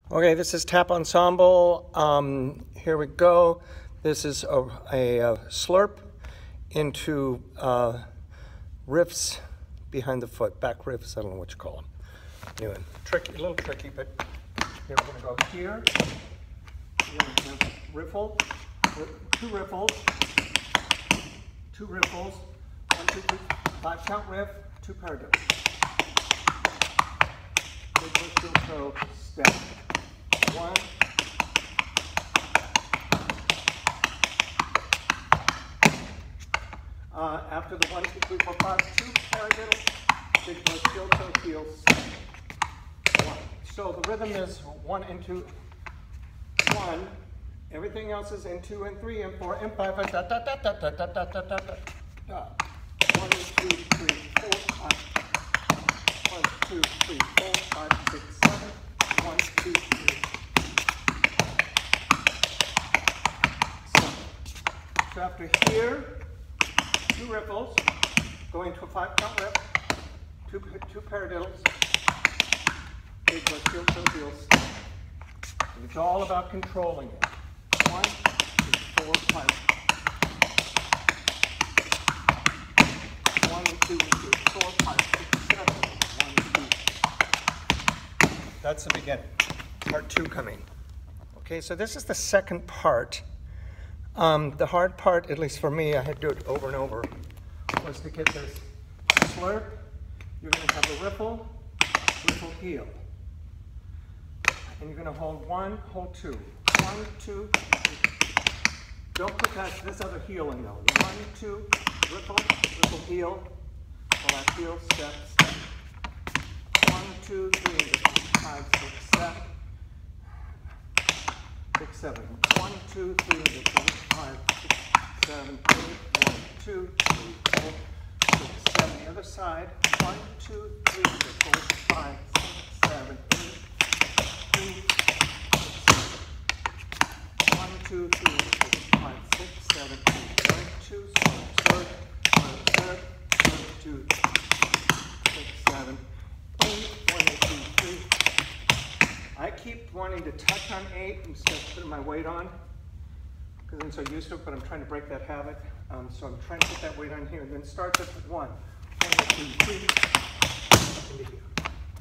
Okay, this is Tap Ensemble. Here we go. This is a slurp into riffs behind the foot, back riffs, I don't know what you call them. Anyway, tricky, a little tricky, but here we're going to go here. We're going to have riffle, two riffles, 1, 2, 3, 5 count riff, 2 paradiddles. Big lift, heel toe, step. 1. After the 1, 2, 3, 4, 5, 2 paradiddles, big lift, heel toe, heel, step. 1. So the rhythm is 1 into 1. Everything else is in 2 and 3 and 4 and 5. Da, da, da, da, da, da, da, da, da, da. 1, 2, 3, 4, 5. 1, 2, 3, 4, 5, 6, 7. 1, 2, 3. So after here, 2 riffles, going to a 5 count riff, 2 paradiddles, big lift, heel toe, heel, step. And it's all about controlling it. 1, 2, 4, 5. 1, 2, 3, 4, 5, 6, 7. 1, 2. That's the beginning. Part 2 coming. Okay, so this is the second part. The hard part, at least for me, I had to do it over and over, was to get this slurp. You're going to have a riffle, heel. And you're going to hold 1, hold 2. 1, 2, 3. Don't put this other heel in though. 1, 2, riffle, heel. Pull that heel, step, step. 1, 2, 3, 5, 6, 7. 6, 7. 1, 2, 3, 4, 5, 6, 7, 8. 1, 2, 3, 4, 6, 7. The other side. 1, 2, 3, 4, 5, 6, 7, 8. 2, 1, 2, 3, 4, 5, 6, 7, 8. 1, 2, slurp, 2, 6, 7, 8. 1, 2, 3. I keep wanting to touch on 8 instead of putting my weight on because I'm so used to it, but I'm trying to break that habit. So I'm trying to put that weight on here and then start at 1. 1, 2, 3, into here.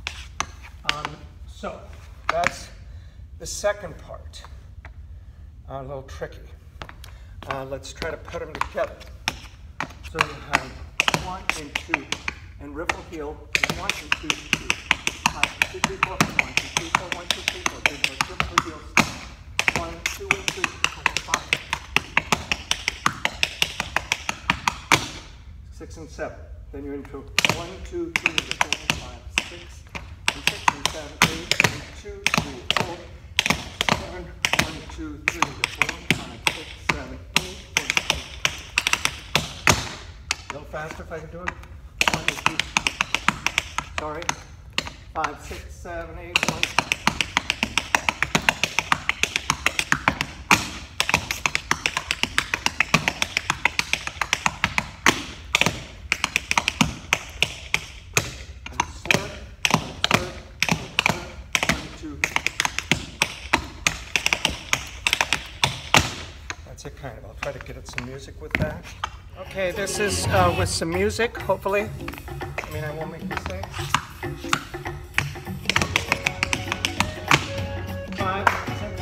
So that's the second part. A little tricky. Let's try to put them together. So you have 1 and 2 and riffle heel 1 and 2, 2. 5, 2, 3, 4, 1, 2, 3, 4, 1, 2, 3, 4. Big lift, riffle heel. 1, 2, and 3, 4, 5. 6 and 7. Then you're into 1, 2, 3, 4, 5, 6, and 6 and 7, 8, and 2, 3, 4, 7, 1, 2, 3, 4, 5, 6, 7, 8, 1, 2. A little faster if I can do it. 1, 2, sorry. 5, 6, 7, 8, 1. And slurp, 1, 2. That's it kind of. I'll try to get it some music with that. Okay, this is with some music, hopefully. I mean, I won't make mistakes. 5, 7.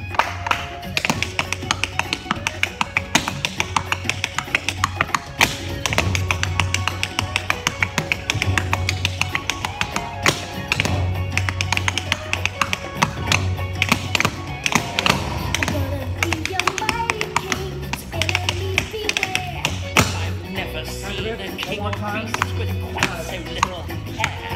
I've never seen a king of beasts with quite so little hair.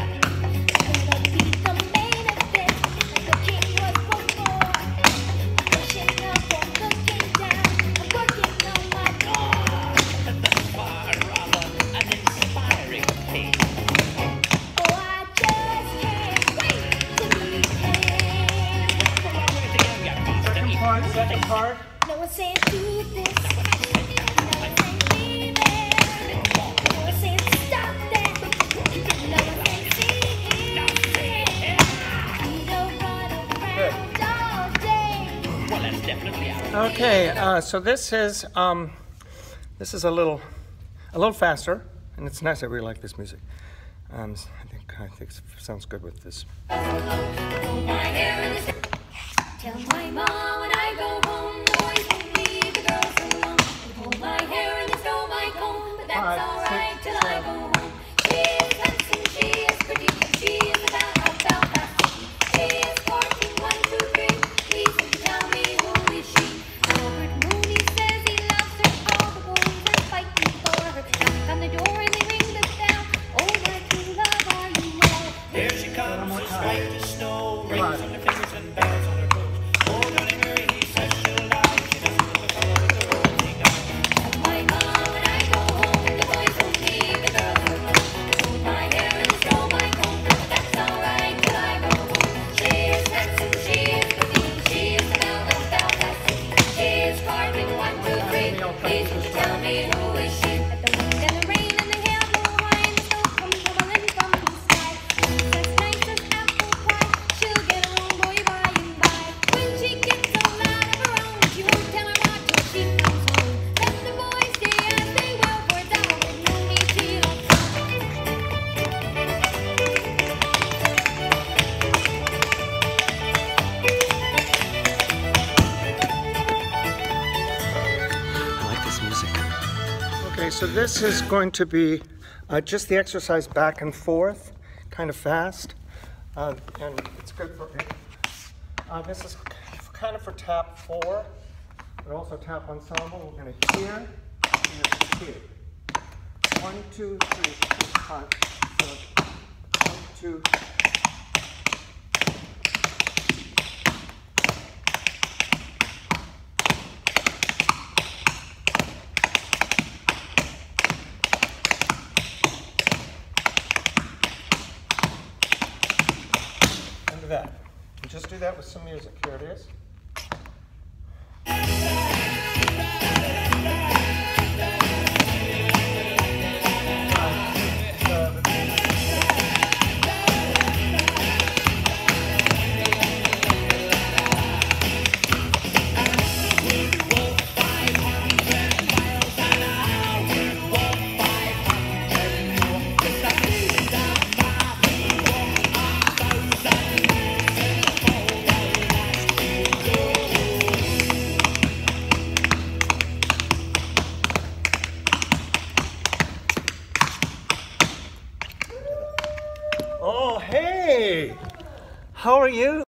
Second part. No one says do this. No one says leave it. No one says stop that. No one says see it. We don't run around. definitely out. Okay, so this is a little faster, and it's nice. I really like this music. I think it sounds good with this. Tell my mom when I go home, the boys won't leave the girls alone. They pull my hair and they stole my comb, but that's alright till I go home. She is handsome, she is pretty, she is about Belfast City. She is 14, 1, 2, 3. Please tell me who is she? Albert Mooney says he loves her. All the boys are fighting for her. Knock on the door and they ring the bell. Oh, my true love, are you well? Here she comes, as white as snow, rings on her fingers and bells on her toes. Oh, darling Mary, he says she'll die. She doesn't look the color of the rolling eye. Tell my mom when I go home, the boys won't leave the girls alone. They pulled my hair and they stole my comb, but that's alright till I go home. She is handsome, she is pretty, she is the belle of Belfast City. She is carving 1, 2, 3. Please would you tell me who is she? But the wind and the rain and the hail blow high and the snow comes tumbling from the sky. She's as nice as apple pie. She'll get her own boy by and by. When she gets all out of her own, she won't tell her ma till she comes home. Let the boys stay as they will, for it's Albert Mooney she loves. I like this music. Okay, so this is going to be just the exercise back and forth, kind of fast, and it's good for. This is kind of for tap 4, but also tap ensemble. We're going to hear and here. 1, 2, 3, 4, 5, 7. 1, 2. That. And just do that with some music. Here it is. Oh, hey! How are you?